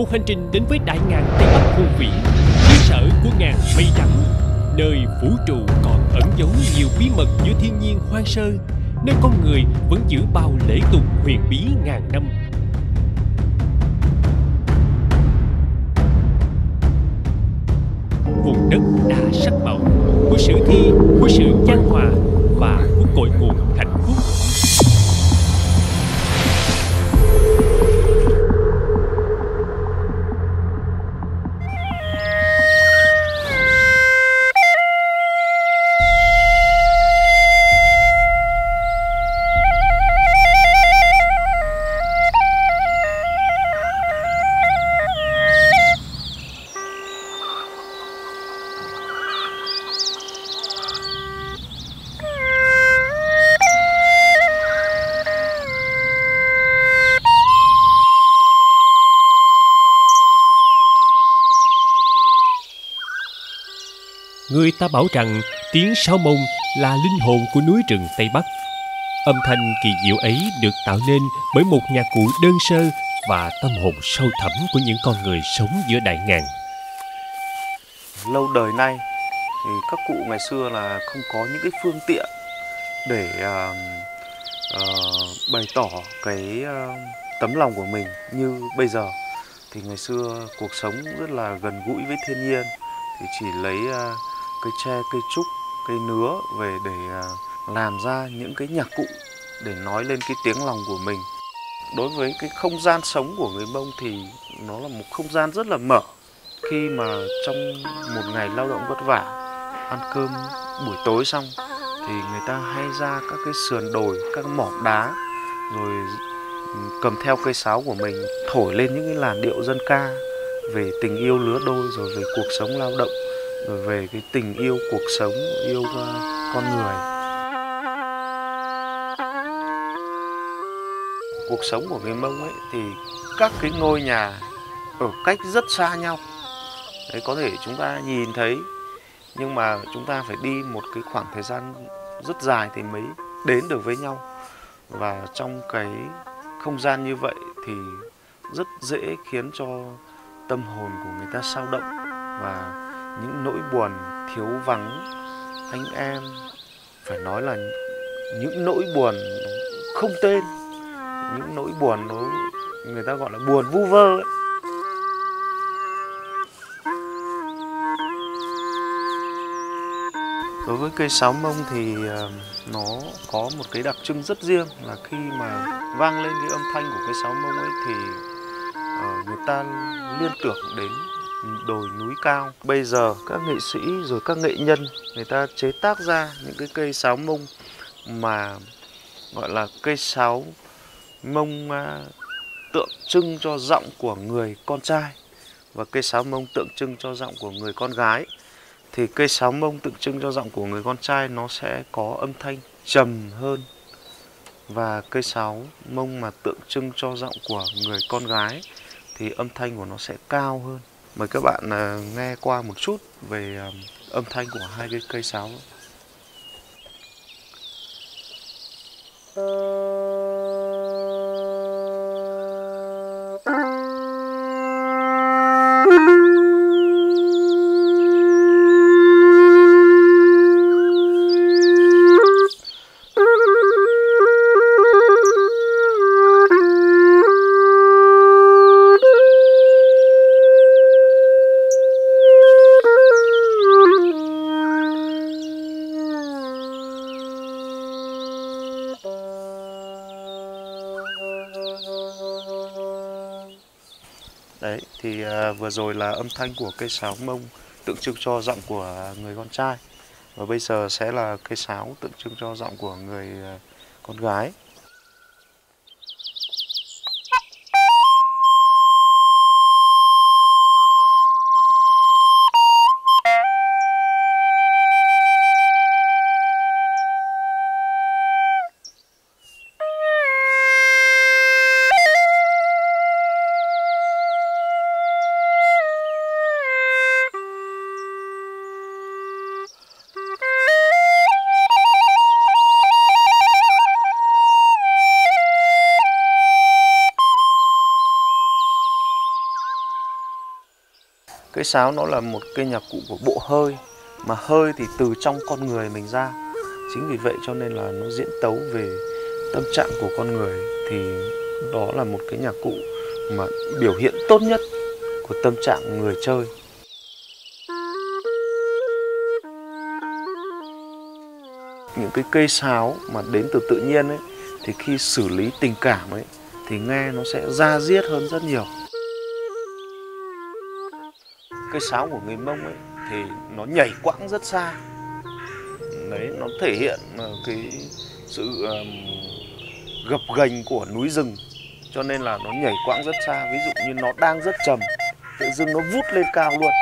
Một hành trình đến với đại ngàn Tây Bắc hùng vĩ, xứ sở của ngàn mây trắng, nơi vũ trụ còn ẩn giấu nhiều bí mật giữa thiên nhiên hoang sơ, nơi con người vẫn giữ bao lễ tục huyền bí ngàn năm. Vùng đất đa sắc màu của sử thi, của sự chan hòa và của cội nguồn hạnh phúc. Người ta bảo rằng tiếng sáo mông là linh hồn của núi rừng Tây Bắc. Âm thanh kỳ diệu ấy được tạo nên bởi một nhạc cụ đơn sơ và tâm hồn sâu thẳm của những con người sống giữa đại ngàn. Lâu đời nay thì các cụ ngày xưa là không có những cái phương tiện để bày tỏ cái tấm lòng của mình như bây giờ. Thì ngày xưa cuộc sống rất là gần gũi với thiên nhiên, thì chỉ lấy cây tre, cây trúc, cây nứa về để làm ra những cái nhạc cụ để nói lên cái tiếng lòng của mình. Đối với cái không gian sống của người Mông thì nó là một không gian rất là mở. Khi mà trong một ngày lao động vất vả, ăn cơm buổi tối xong thì người ta hay ra các cái sườn đồi, các mỏm đá, rồi cầm theo cây sáo của mình thổi lên những cái làn điệu dân ca về tình yêu lứa đôi, rồi về cuộc sống lao động, rồi về cái tình yêu cuộc sống, yêu con người. Cuộc sống của người Mông ấy thì các cái ngôi nhà ở cách rất xa nhau. Đấy, có thể chúng ta nhìn thấy, nhưng mà chúng ta phải đi một cái khoảng thời gian rất dài thì mới đến được với nhau. Và trong cái không gian như vậy thì rất dễ khiến cho tâm hồn của người ta xao động, và những nỗi buồn thiếu vắng anh em, phải nói là những nỗi buồn không tên, những nỗi buồn nó người ta gọi là buồn vu vơ ấy. Đối với cây sáo Mông thì nó có một cái đặc trưng rất riêng, là khi mà vang lên cái âm thanh của cây sáo Mông ấy thì người ta liên tưởng đến đồi núi cao. Bây giờ các nghệ sĩ rồi các nghệ nhân người ta chế tác ra những cái cây sáo Mông mà gọi là cây sáo Mông tượng trưng cho giọng của người con trai, và cây sáo Mông tượng trưng cho giọng của người con gái. Thì cây sáo Mông tượng trưng cho giọng của người con trai nó sẽ có âm thanh trầm hơn, và cây sáo Mông mà tượng trưng cho giọng của người con gái thì âm thanh của nó sẽ cao hơn. Mời các bạn nghe qua một chút về âm thanh của hai cái cây sáo. Đấy, thì vừa rồi là âm thanh của cây sáo Mông tượng trưng cho giọng của người con trai. Và bây giờ sẽ là cây sáo tượng trưng cho giọng của người con gái. Cây sáo nó là một cây nhạc cụ của bộ hơi, mà hơi thì từ trong con người mình ra. Chính vì vậy cho nên là nó diễn tấu về tâm trạng của con người, thì đó là một cái nhạc cụ mà biểu hiện tốt nhất của tâm trạng người chơi. Những cái cây sáo mà đến từ tự nhiên ấy, thì khi xử lý tình cảm ấy thì nghe nó sẽ da diết hơn rất nhiều. Cây sáo của người Mông ấy thì nó nhảy quãng rất xa. Đấy, nó thể hiện cái sự gập ghềnh của núi rừng, cho nên là nó nhảy quãng rất xa. Ví dụ như nó đang rất trầm, tự dưng nó vút lên cao luôn.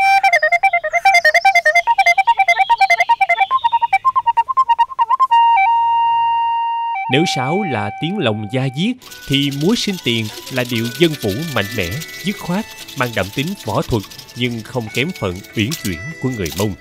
Nếu sáo là tiếng lồng da diết thì múa sinh tiền là điệu dân vũ mạnh mẽ, dứt khoát, mang đậm tính võ thuật nhưng không kém phần uyển chuyển của người Mông.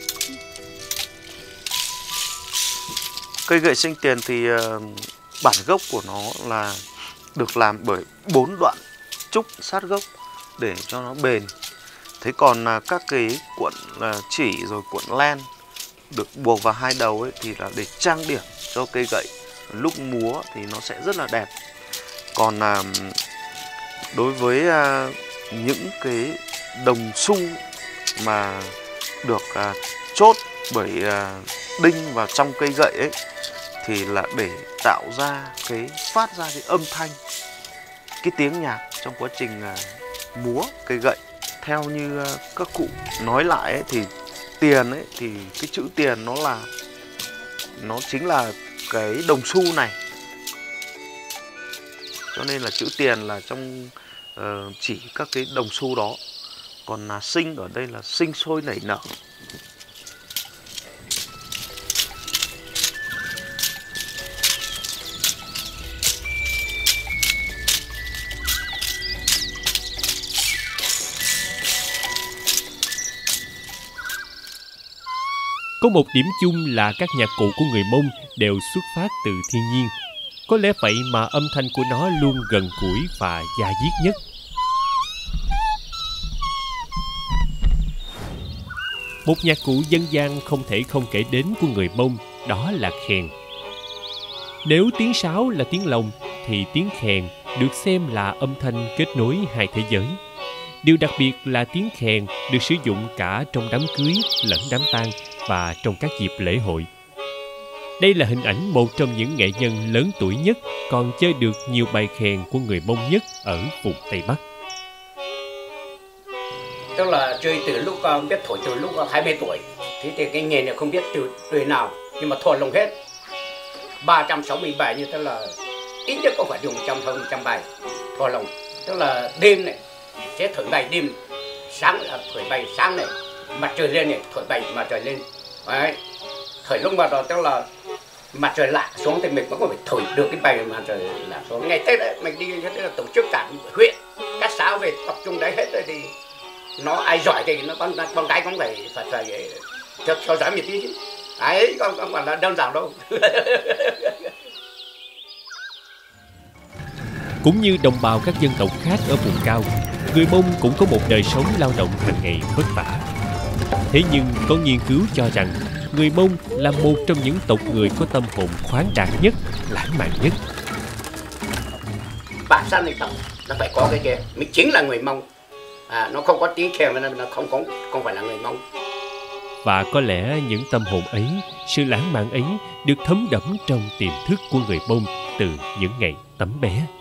Cây gậy sinh tiền thì bản gốc của nó là được làm bởi 4 đoạn trúc sát gốc để cho nó bền. Thế còn các cái cuộn chỉ rồi cuộn len được buộc vào hai đầu ấy thì là để trang điểm cho cây gậy. Lúc múa thì nó sẽ rất là đẹp. Còn đối với những cái đồng xu mà được chốt bởi đinh vào trong cây gậy ấy, thì là để tạo ra phát ra cái âm thanh, cái tiếng nhạc trong quá trình múa cây gậy. Theo như các cụ nói lại ấy, thì tiền ấy, thì cái chữ tiền nó chính là cái đồng xu này, cho nên là chữ tiền là trong chỉ các cái đồng xu đó. Còn là sinh ở đây là sinh sôi nảy nở. Có một điểm chung là các nhạc cụ của người Mông đều xuất phát từ thiên nhiên. Có lẽ vậy mà âm thanh của nó luôn gần gũi và da diết nhất. Một nhạc cụ dân gian không thể không kể đến của người Mông, đó là khèn. Nếu tiếng sáo là tiếng lồng, thì tiếng khèn được xem là âm thanh kết nối hai thế giới. Điều đặc biệt là tiếng khèn được sử dụng cả trong đám cưới lẫn đám tang và trong các dịp lễ hội. Đây là hình ảnh một trong những nghệ nhân lớn tuổi nhất còn chơi được nhiều bài khèn của người Mông nhất ở vùng Tây Bắc. Tức là chơi từ lúc biết thổi từ lúc 20 tuổi. Thế thì cái nghề này không biết từ tuổi nào, nhưng mà thổi lồng hết 360 bài, như tức là ít nhất cũng phải dùng 100 bài thổi lồng. Tức là đêm này sẽ thổi bài đêm, sáng là thổi bài sáng này, mặt trời lên này thổi bài mặt trời lên. Đấy, thổi lúc mà đó tức là mặt trời lặn xuống thì mình vẫn có phải thổi được cái bài mặt trời lặn xuống. Ngày Tết đấy mình đi thế là tổ chức cả huyện các xã về tập trung đấy hết rồi, thì nó ai giỏi thì nó con gái cũng phải theo dõi một tí chứ. Đấy, không phải là đơn giản đâu. Cũng như đồng bào các dân tộc khác ở vùng cao, người Mông cũng có một đời sống lao động hàng ngày vất vả. Thế nhưng có nghiên cứu cho rằng người Mông là một trong những tộc người có tâm hồn khoáng đạt nhất, lãng mạn nhất. Bản thân này nó phải có cái kia, mình chính là người Mông. Nó không có tiếng khèn nên nó không phải là người Mông. Và có lẽ những tâm hồn ấy, sự lãng mạn ấy được thấm đẫm trong tiềm thức của người Mông từ những ngày tấm bé.